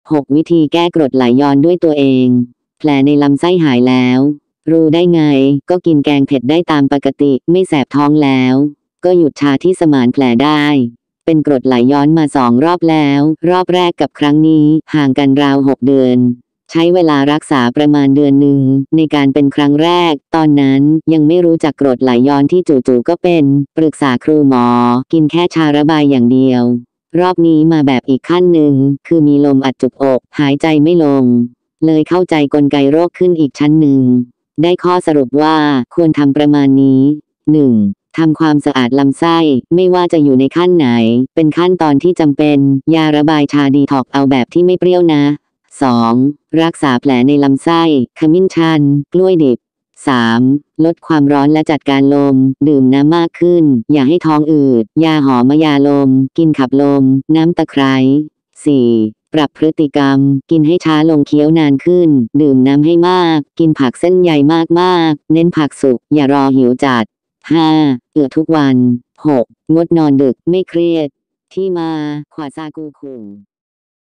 6. วิธีแก้กรดไหลย้อนด้วยตัวเองแผลในลำไส้หายแล้วรู้ได้ไงก็กินแกงเผ็ดได้ตามปกติไม่แสบท้องแล้วก็หยุดชาที่สมานแผลได้เป็นกรดไหลย้อนมา2 รอบแล้วรอบแรกกับครั้งนี้ห่างกันราว6 เดือนใช้เวลารักษาประมาณเดือนหนึ่งในการเป็นครั้งแรกตอนนั้นยังไม่รู้จักกรดไหลย้อนที่จู่ๆก็เป็นปรึกษาครูหมอกินแค่ชาระบายอย่างเดียวรอบนี้มาแบบอีกขั้นหนึ่งคือมีลมอัดจุกอกหายใจไม่ลงเลยเข้าใจกลไกโรคขึ้นอีกชั้นหนึ่งได้ข้อสรุปว่าควรทำประมาณนี้ 1. ทำความสะอาดลำไส้ไม่ว่าจะอยู่ในขั้นไหนเป็นขั้นตอนที่จำเป็นยาระบายชาดีท็อกเอาแบบที่ไม่เปรี้ยวนะ 2. รักษาแผลในลำไส้ขมิ้นชันกล้วยดิบ 3. ลดความร้อนและจัดการลมดื่มน้ำมากขึ้นอย่าให้ท้องอืดยาหอมยาลมกินขับลมน้ำตะไคร้ 4. ปรับพฤติกรรมกินให้ช้าลงเคี้ยวนานขึ้นดื่มน้ำให้มากกินผักเส้นใยมากๆเน้นผักสุกอย่ารอหิวจัด 5. ทุกวัน 6. งดนอนดึกไม่เครียดที่มาขวาซากูคุง